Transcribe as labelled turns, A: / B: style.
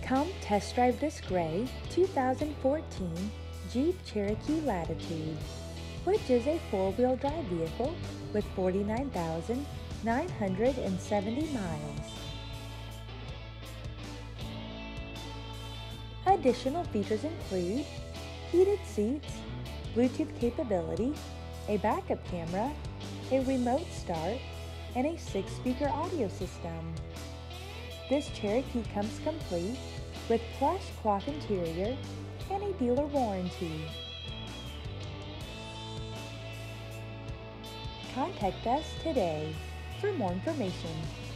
A: Come test drive this gray 2014 Jeep Cherokee Latitude, which is a four-wheel drive vehicle with 49,970 miles. Additional features include heated seats, Bluetooth capability, a backup camera, a remote start, and a 6-speaker audio system. This Cherokee comes complete with plush cloth interior and a dealer warranty. Contact us today for more information.